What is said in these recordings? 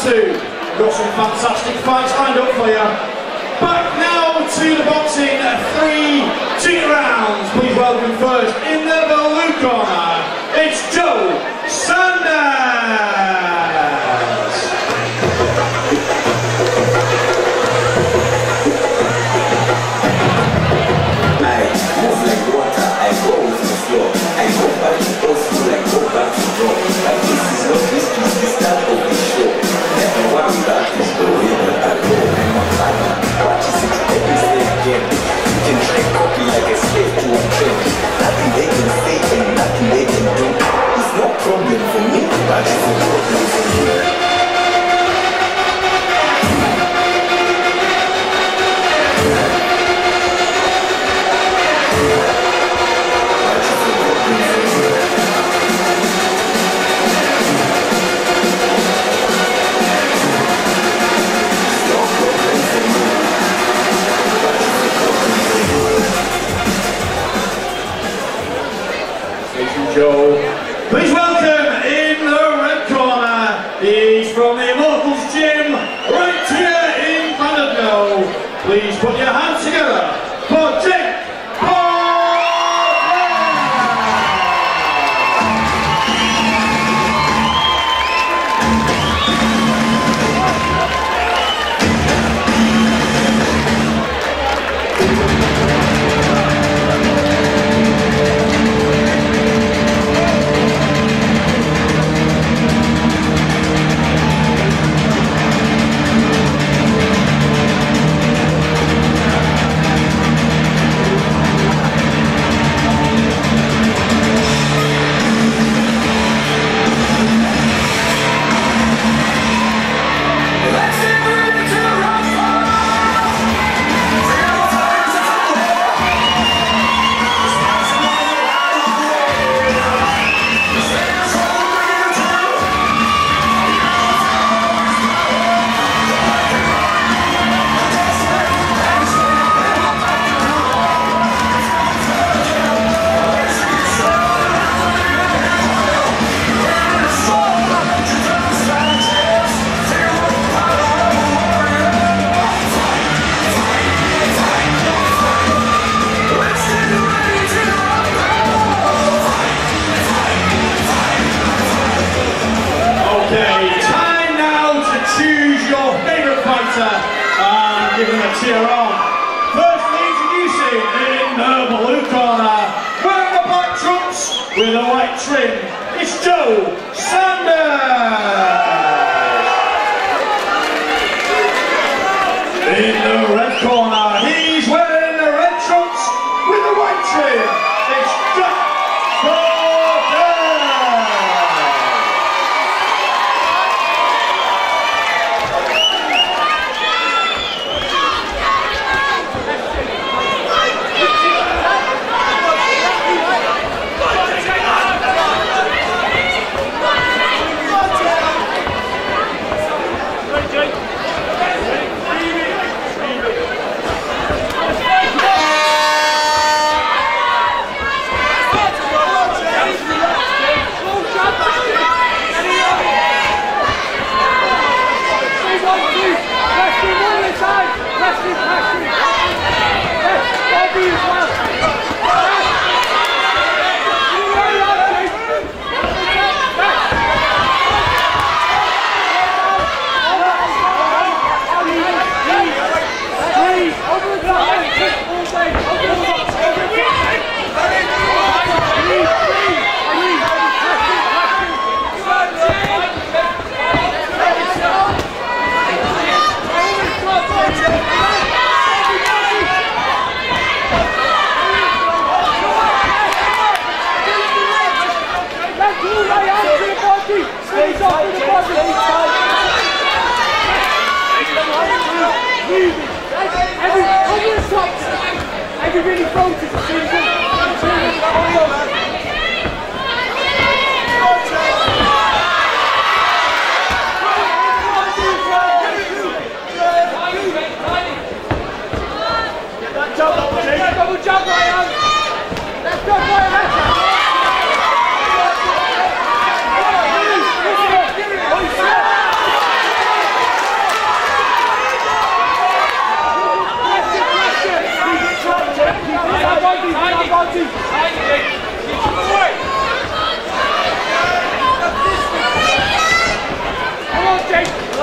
2. Got some fantastic fights lined up for you. Back now to the boxing 3 team rounds. Please welcome first in the blue corner, it's Joe Sanders. Joe. Please welcome in the red corner, he's from the Immortals Gym right here in Llandudno. Please put your hands together for Jake Paul. Give him a cheer on. Firstly, introducing in the blue corner, wearing the black trunks with a white trim, it's Joe Sanders. In the red corner, he's wearing the red trunks with the white trim, it's Jack Gordon.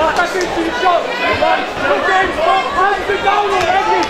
Back into your shot. Again, hands the goal already.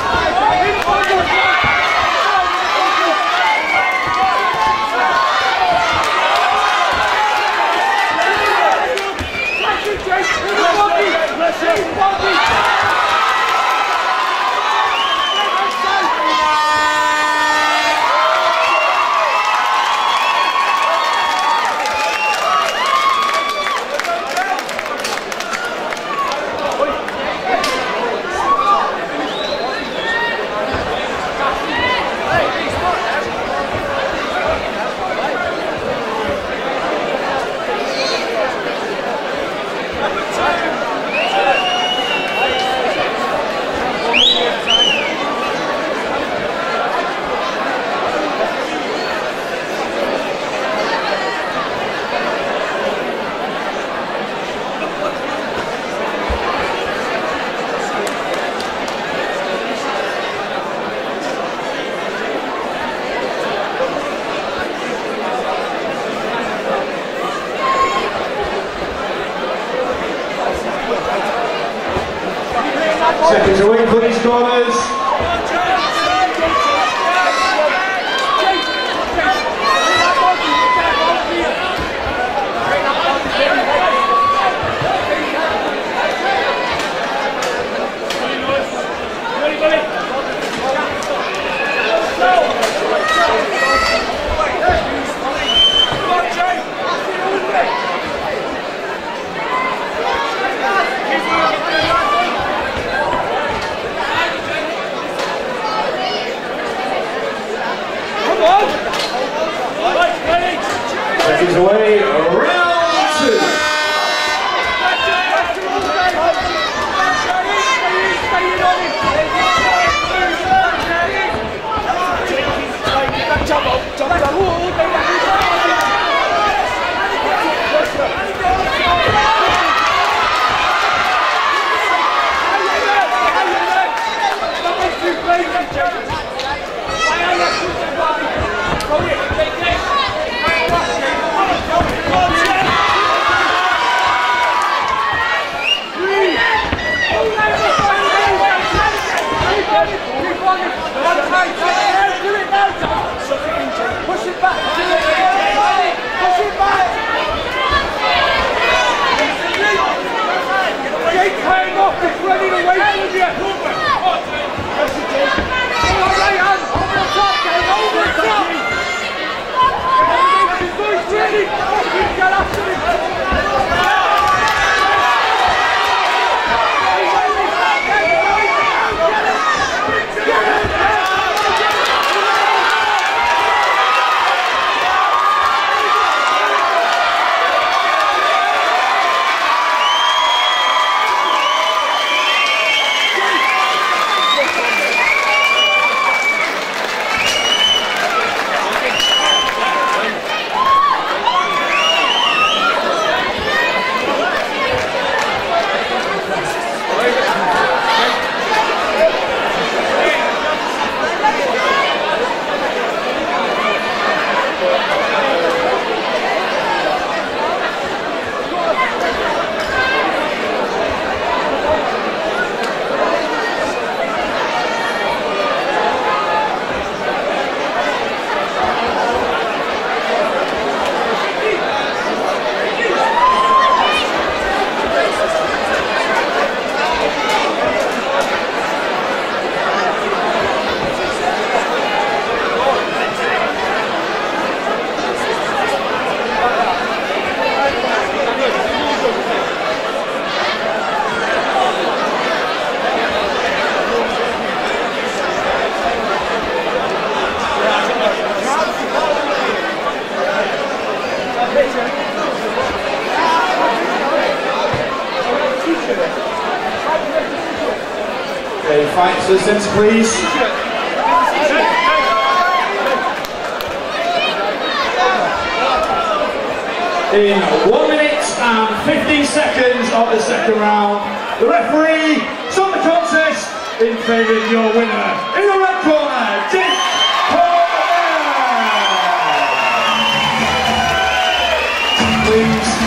Seconds away for these corners. Seconds away, round two. Push it back! Push it back! Jake came off, it's running away from you! Right hand, over the top, over the top! He's ready! Get after him! Okay, fight assistance, please. In 1 minute and 15 seconds of the second round, the referee stopped the contest in favour of your winner. In the red corner, Jake Paul. Please.